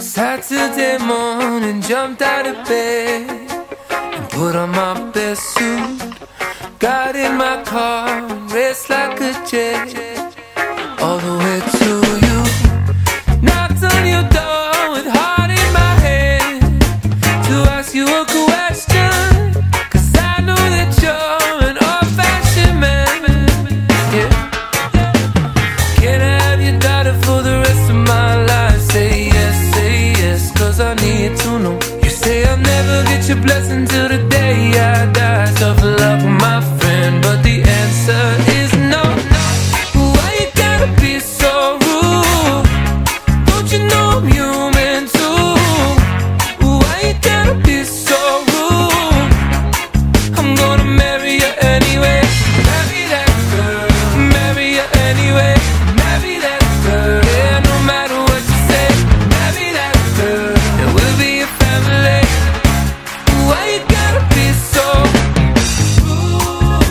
Saturday morning, jumped out of bed and put on my best suit. Got in my car and raced like a jet all the way to you. Knocked on your door with heart in my hand to ask you a question, 'cause I know that you're an old-fashioned man. Yeah. Can I have your daughter for the rest of my life? Say yes, 'cause I need to know. You say I'll never get your blessing till the day I die. Tough luck, my friend, but the answer is no. Why you gotta be so rude? Don't you know I'm human too? Why you gotta be so rude? I'm gonna marry you anyway. Marry that girl, marry you anyway. Marry that girl, yeah, no matter what you say. Marry that girl, and we'll be a family. Why you gotta be so rude?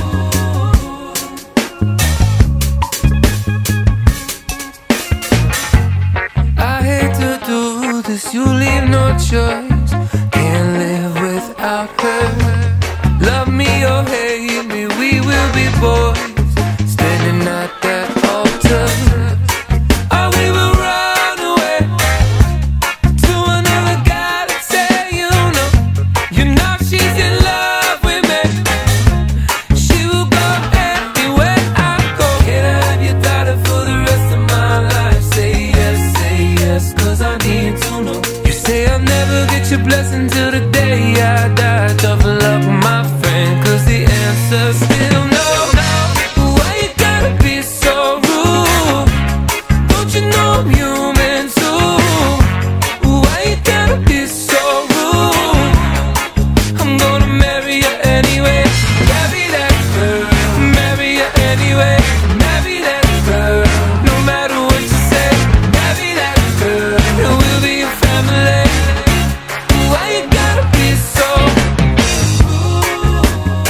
I hate to do this, you leave no choice. Can't live without her. Love me or hate me, we will be boys, standing at that altar. Or we will run away to another guy that say you know she's in love with me. She will go anywhere I go. Can I have your daughter for the rest of my life? Say yes, 'cause I need to know. You say I'll never get your blessing till the day I die. Tough luck, my friend, 'cause the answer's still no. Why you gotta be so rude? Don't you know I'm human too? Why you gotta be so rude? I'm gonna marry you anyway. Marry that girl, marry you anyway. Marry that girl, no matter what you say. Marry that girl, and we'll be a family. Why you gotta be so rude?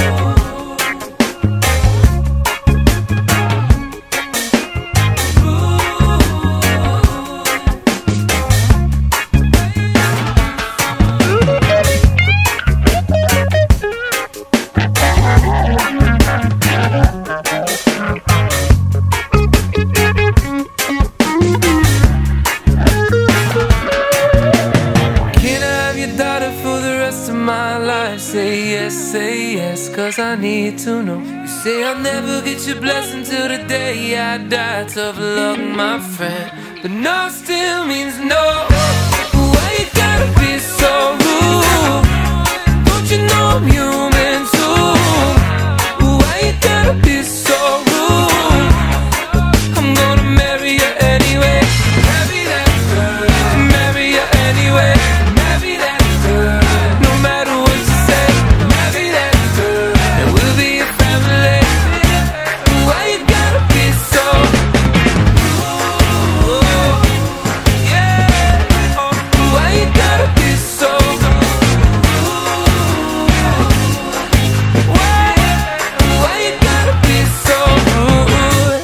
Can I have your daughter for the rest of my life? Say yes, 'cause I need to know. You say I'll never get your blessing till the day I die. Tough luck, my friend, but no still means no. Why you gotta be so rude? Don't you know I'm human too? Why you gotta be so rude? I'm gonna marry you anyway. Marry that girl, marry you anyway. Marry that girl, no matter what you say. Marry that girl, and we'll be a family. Why you gotta be so rude? Yeah. Why you gotta be so rude? Why you gotta be so rude?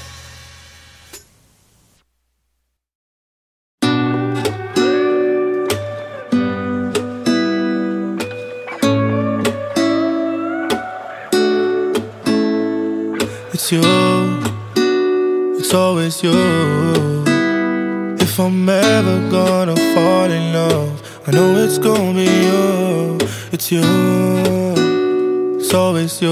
It's you, it's always you. If I'm ever gonna fall in love, I know it's gonna be you. It's you, it's always you.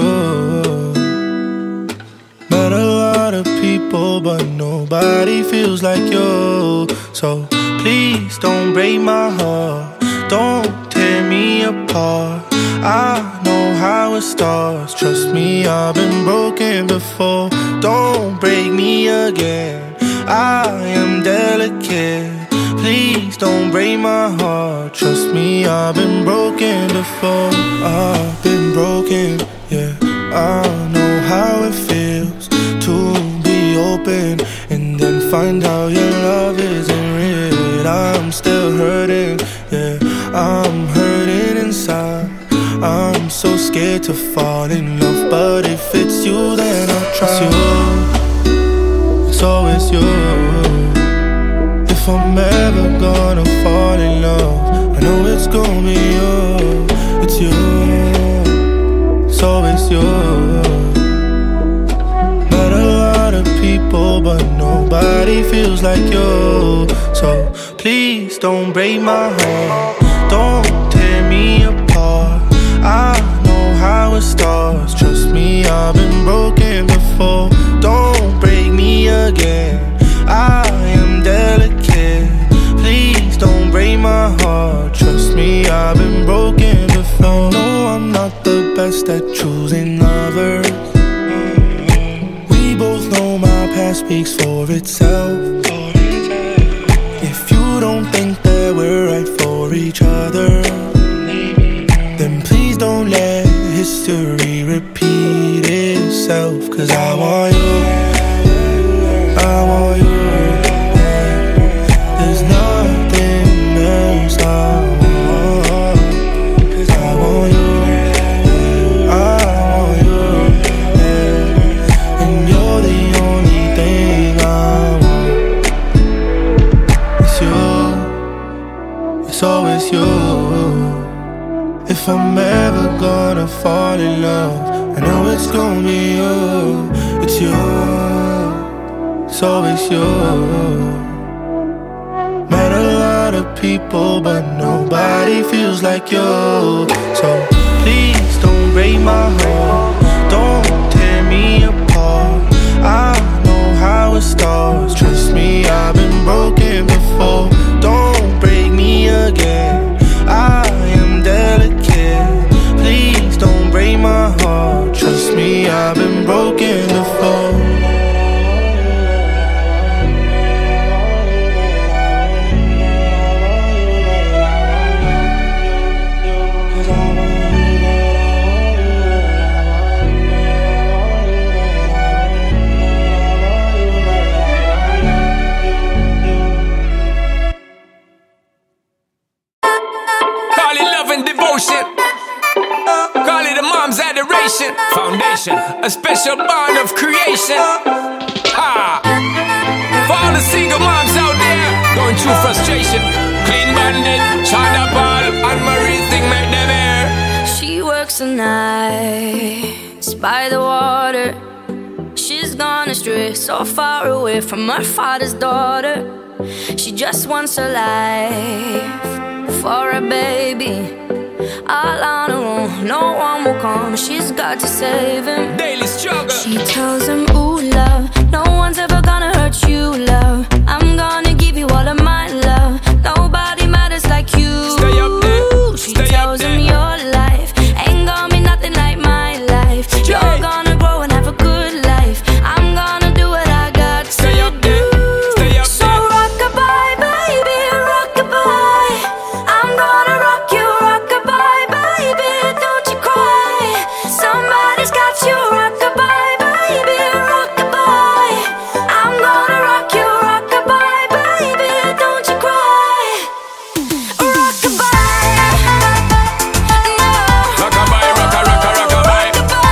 Met a lot of people, but nobody feels like you. So please don't break my heart, don't tear me apart. I know how it starts, trust me, I've been broken before. Don't break me again, I am delicate. Please don't break my heart, trust me, I've been broken before. I've been broken, yeah. I know how it feels to be open and then find out your love isn't real. I'm still hurting, yeah, I'm hurting inside. I'm so scared to fall in love, but if it's you, then I'll try. It's you, it's always you. If If I'm ever gonna fall in love, I know it's gonna be you. It's you, so it's you. Met a lot of people, but nobody feels like you. So please don't break my heart, don't tear me apart. I know how it starts, trust me, I've been broken before. Don't break me again, I am delicate. Please don't break my heart, trust me, I've been broken before. No, I'm not the best at choosing lovers. We both know my past speaks for itself. If you don't think that we're right for each other, then please don't let history repeat itself. Cause I want you, I want you. There's nothing else I want. Cause I want you, I want you, and you're the only thing I want. It's you, it's always you. If I'm ever gonna fall in love, I know it's gonna be you. It's you, it's always you. Met a lot of people, but nobody feels like you. So please don't break my heart, don't tear me apart. I know how it starts, trust me, I've been broken before. Don't break me again, I am delicate. Please don't break my heart, trust me, I've been broken before. Foundation, a special bond of creation. Ha! For all the single moms out there going through frustration, Clean Bandit, China Paul, and Marie thing make them air. She works the nights by the water. She's gone astray, so far away from her father's daughter. She just wants her life for a baby. All on her own, no one will come. She's got to save him. Daily struggle. She tells him, ooh, love, no one's ever gonna hurt you, love. I'm gonna give you all of my love. Nobody matters like you. Stay up there. She tells him your life ain't gonna be nothing like my life. You're gonna grow and have a good life. I'm gonna do what I got to Stay up there. Stay up there. So rock-a-bye, baby, rock-a-bye. I'm gonna rock you, rock-a-bye, baby, don't you cry. Somebody's got you, rock-a-bye, baby, rock-a-bye. I'm gonna rock you, rock-a-bye, baby, don't you cry. Rock-a-bye, no. Rock-a-bye, rock-a-rock-a-rock-a-bye.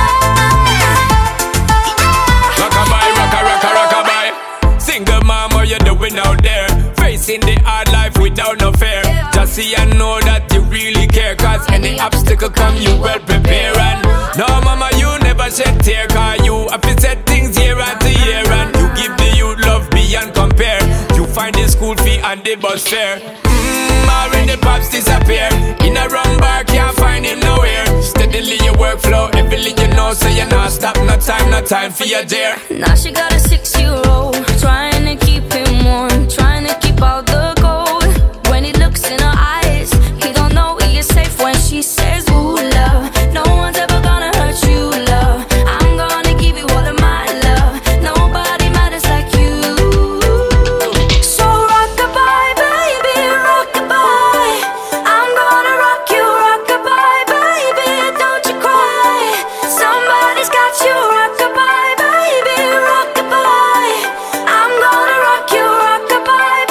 Rock-a-bye, rock-a-rock-a-rock-a-bye. Single mom, what you doing out there? Facing the hard life without no fear. Just see and know that you really care. Cause any obstacle come, you well prepare. And no mama, you never shed tear. Cause you have to set things year after year. And you give the youth love beyond compare. You find the school fee and the bus fare. Already pops disappear. In a wrong bar, can't find him nowhere. Steadily your workflow, everything you know. So you're not stop, no time for your dare. Now she got a 6-year-old, trying to keep him warm, trying to keep out the cold. When he looks in her eyes, he don't know he is safe when she says, ooh, love, no one's ever gonna hurt you, love. I'm gonna give you all of my love. Nobody matters like you. So rock-a-bye, baby, rock-a-bye. I'm gonna rock you, rock-a-bye, baby, don't you cry. Somebody's got you, rock-a-bye, baby, rock-a-bye. I'm gonna rock you, rock-a-bye,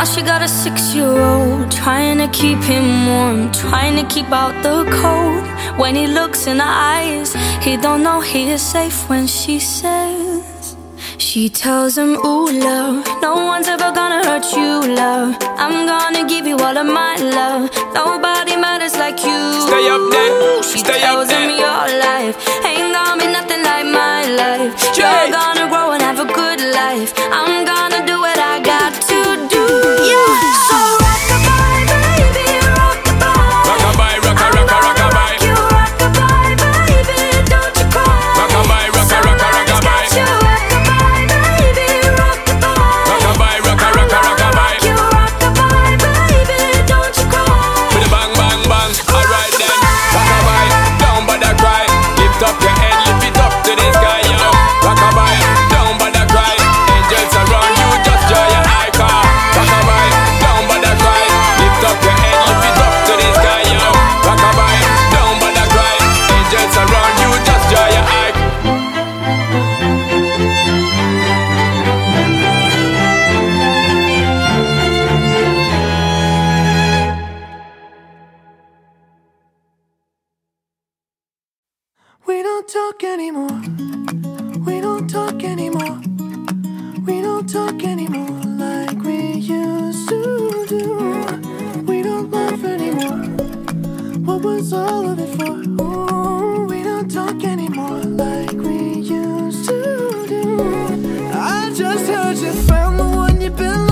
she got a 6-year-old, trying to keep him warm, trying to keep out the cold. When he looks in her eyes, he don't know he is safe when she says, she tells him, ooh, love, no one's ever gonna hurt you, love. I'm gonna give you all of my love. Nobody matters like you. Stay up there, she stay tells up there. him your life ain't gonna be nothing like my life. You're gonna grow and have a good life. I'm gonna do what I got to do. Yeah. So rock-a-bye, baby, rock-a-bye. Rock-a-bye, rock-a-rock-a, rock-a-bye. You rock-a-bye, baby, don't you cry. Rock-a-bye, rock-a-rock-a, rock-a-bye. You rock-a-bye, baby, rock-a-bye. Rock-a-bye, rock-a-rock-a, rock-a-bye. You rock-a-bye, baby, don't you cry. With a bang, bang, bang. Alright then. Rock-a-bye, don't bother cry. Lift up your head, lift it up to the sky, yo. Rock-a-bye, don't bother cry. Angels around you, just draw your eye car. Rock-a-bye, don't bother cry. Lift up your head, lift it up to the sky, yo. Rock-a-bye, don't bother cry. Angels around you, just draw your eye. We don't talk anymore. We don't talk anymore. We don't talk anymore like we used to do. We don't laugh anymore. What was all of it for? Ooh, we don't talk anymore like we used to do. I just heard you found the one you've been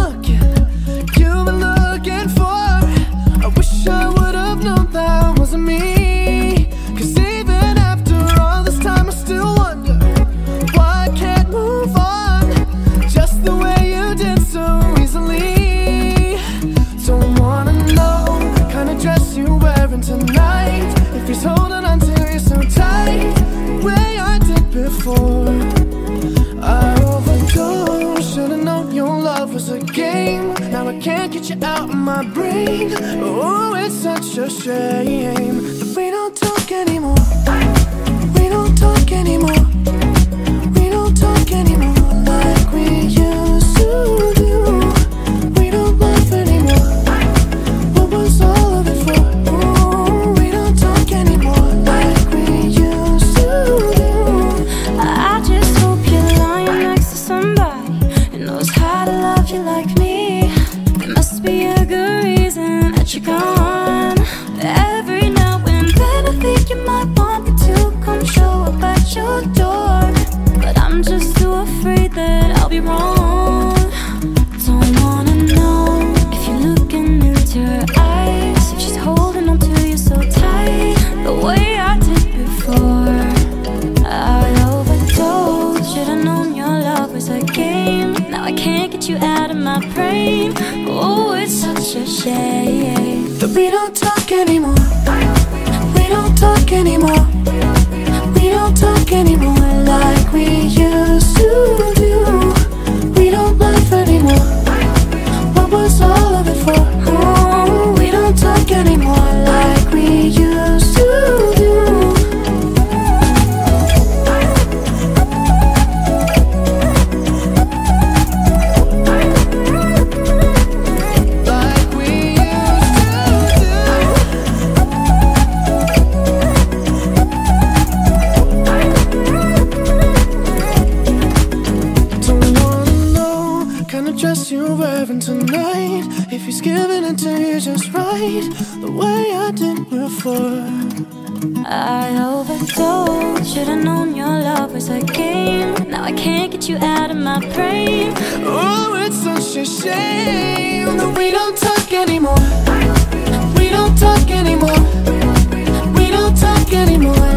looking for. I wish I would have known that wasn't me. 'Cause even after all this time I still wonder why I can't move on just the way you did so easily. Don't wanna know the kind of dress you're wearing tonight, if he's holding on to you so tight, the way I did before. I overdosed, should've known your love was a game. Now I can't get you out of my brain. Oh, it's such a shame that we don't talk anymore. We don't talk anymore. We don't talk anymore like we used to do. We don't laugh anymore. What was all of it for? Ooh, we don't talk anymore like we used to do. I just hope you're lying next to somebody who knows how to love you like me. There must be a good reason that you're gone. Every now and then I think you might want me to come show up at your door, but I'm just too afraid that I'll be wrong. Don't wanna know if you're looking into her eyes, if she's holding on to you so tight, the way I did before. I overdosed, should've known your love was a game. Now I can't get you out of my brain. Oh, it's such a shame that we don't talk anymore. We don't talk anymore. We don't talk anymore like we used to do. We don't laugh anymore. What was all of it for? Oh, we don't talk anymore like we used to do. You're wearing tonight, if he's giving it to you just right, the way I did before. I overdosed, should've known your love was a game. Now I can't get you out of my brain. Oh, it's such a shame that we don't talk anymore. We don't talk anymore. We don't talk anymore